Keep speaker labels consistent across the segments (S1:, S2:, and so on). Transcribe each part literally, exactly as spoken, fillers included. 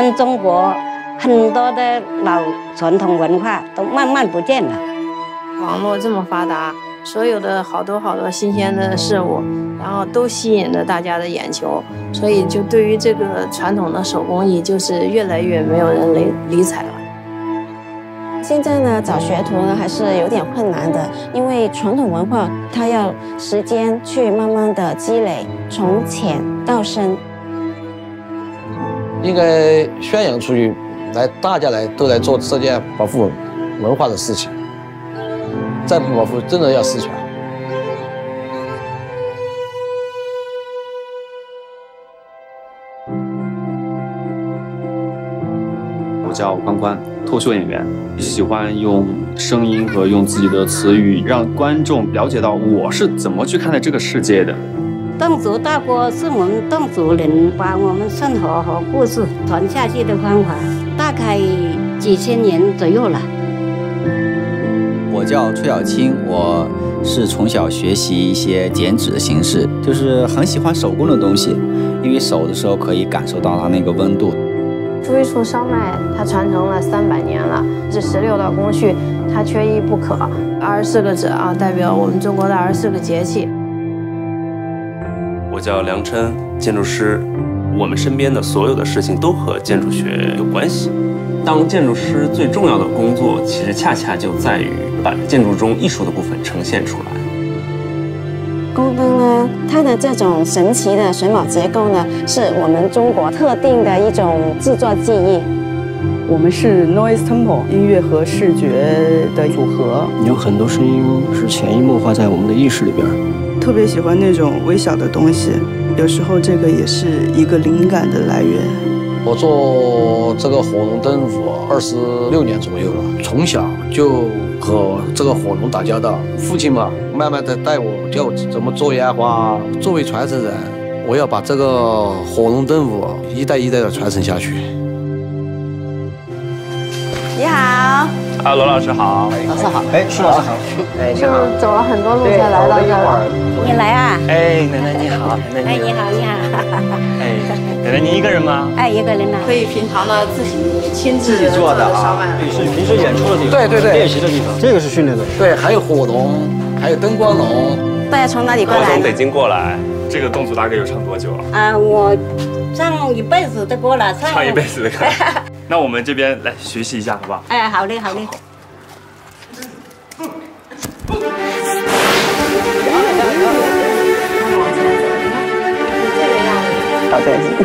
S1: 们中国很多的老传统文化都慢慢不见了。
S2: 网络这么发达，所有的好多好多新鲜的事物，然后都吸引着大家的眼球，所以就对于这个传统的手工艺，就是越来越没有人理理睬了。
S3: 现在呢，找学徒呢还是有点困难的，因为传统文化它要时间去慢慢的积累，从浅到深。
S4: 应该宣扬出去，来大家来都来做这件保护文化的事情。再不保护，真的要失传。
S5: 我叫关关，脱口秀演员，喜欢用声音和用自己的词语，让观众了解到我是怎么去看待这个世界的。
S1: 侗族大锅是我们侗族人把我们生活和故事传下去的方法，大概几千年左右了。
S6: 我叫崔小青，我是从小学习一些剪纸的形式，就是很喜欢手工的东西，因为手的时候可以感受到它那个温度。
S2: 朱一处烧麦，它传承了三百年了，这十六道工序它缺一不可。二十四个指啊，代表我们中国的二十四个节气。
S7: 我叫梁琛，建筑师。我们身边的所有的事情都和建筑学有关系。当建筑师最重要的工作，其实恰恰就在于把建筑中艺术的部分呈现出来。
S3: 宫灯呢，它的这种神奇的榫卯结构呢，是我们中国特定的一种制作技艺。
S8: 我们是 Noise Temple 音乐和视觉的组合，
S9: 有很多声音是潜移默化在我们的意识里边。
S8: 特别喜欢那种微小的东西，有时候这个也是一个灵感的来源。
S4: 我做这个火龙灯舞二十六年左右了，从小就和这个火龙打交道。父亲嘛，慢慢的带我教我怎么做烟花。作为传承人，我要把这个火龙灯舞一代一代的传承下去。
S3: 你好。
S7: 啊，罗老师好。
S3: 老师好。
S9: 哎，施老师好。
S2: 哎，你好。是走了很多路才来到这儿。
S1: 你来啊？
S7: 哎，奶奶你好。奶奶
S1: 哎，你好，你好。
S7: 哎，奶奶你一个人吗？
S1: 哎，一个人呢。
S2: 可以平常的自己亲自
S9: 自己做的
S2: 烧麦。
S9: 对，是平时演出的地方。
S4: 对对对，
S9: 练习的地方，这个是训练的。
S4: 对，还有火龙，还有灯光龙。
S3: 大家从哪里过来？
S7: 我从北京过来。这个侗族大概有唱多久了？
S1: 啊，我唱一辈子的歌了，唱
S7: 唱一辈子的歌。那我们这边来学习一下，好不好？
S1: 哎，好嘞，好嘞。
S8: 好在意。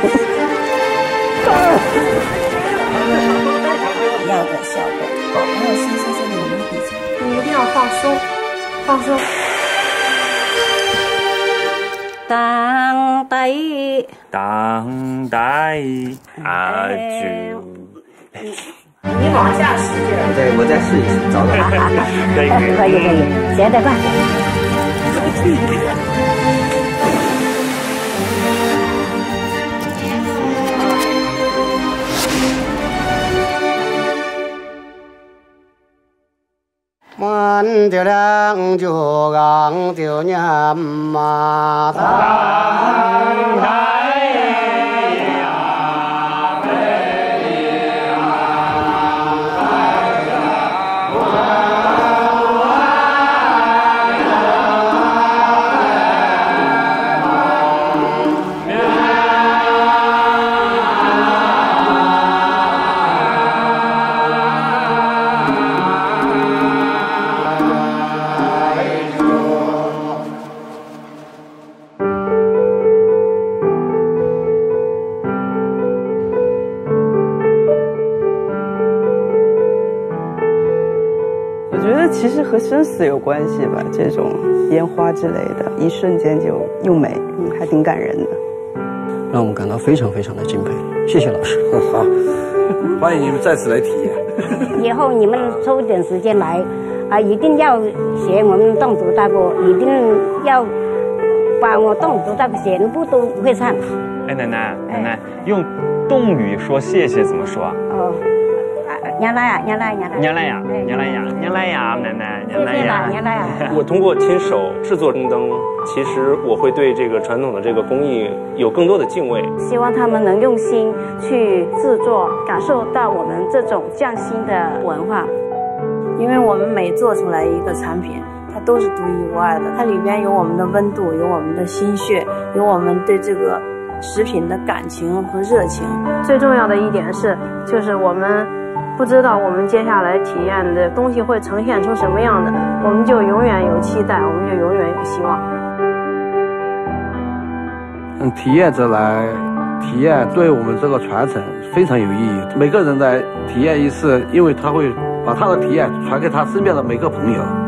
S3: 要的效果，还有先生这里我们比较，
S2: 你一定要放松，放松。
S1: 当代
S7: 当代阿朱，
S3: 你往下使劲。
S6: 我再我再试一试，找找。
S7: 可以可以
S1: 可以可以，学得快。
S10: 满着亮就昂就娘嘛当。
S8: 其实和生死有关系吧，这种烟花之类的，一瞬间就又美，还挺感人的，
S9: 让我们感到非常非常的敬佩。谢谢老师。
S4: 好，欢迎你们再次来体验。
S1: 以后你们抽一点时间来，啊，一定要学我们侗族大歌，一定要把我侗族大歌全部都会唱。
S7: 哎，奶奶，奶奶，用侗语说谢谢怎么说啊？
S1: 哦， 娘来呀，娘来，娘来，
S11: 娘来呀，娘来呀，娘来呀，奶奶，娘来呀，
S1: 娘来呀。
S7: 我通过亲手制作灯灯，其实我会对这个传统的这个工艺有更多的敬畏。
S3: 希望他们能用心去制作，感受到我们这种匠心的文化。
S2: 因为我们每做出来一个产品，它都是独一无二的，它里边有我们的温度，有我们的心血，有我们对这个食品的感情和热情。
S12: 最重要的一点是，就是我们不知道我们接下来体验的东西会呈现出什么样的，我们就永远有期待，我们就永远有希望。
S4: 嗯，体验者来体验，对我们这个传承非常有意义。每个人来体验一次，因为他会把他的体验传给他身边的每个朋友。